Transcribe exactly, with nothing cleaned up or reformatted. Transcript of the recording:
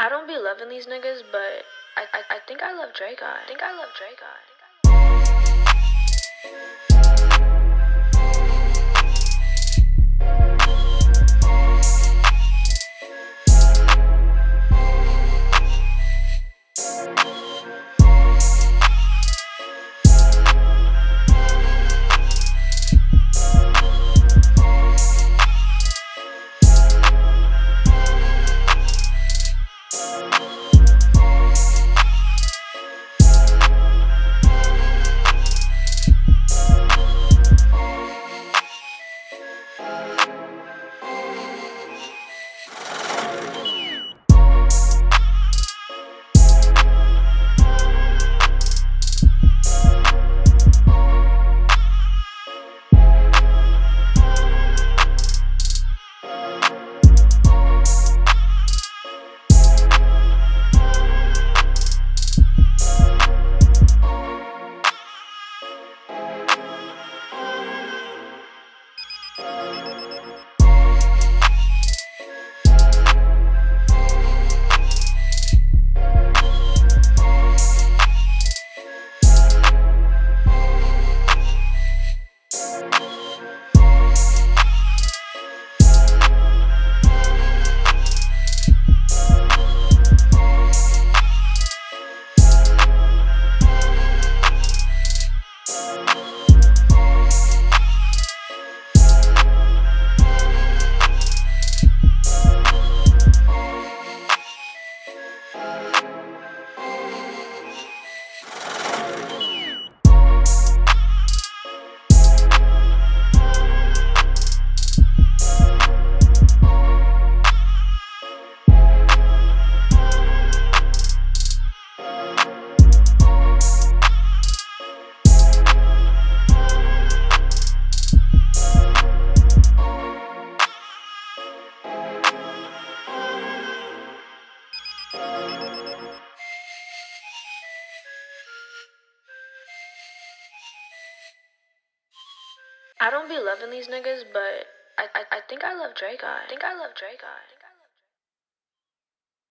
I don't be loving these niggas, but I, I, I think I love Drake. I think I love Drake. I think I don't be loving these niggas, but I, I, I think I love Drake. I think I love Drake. I think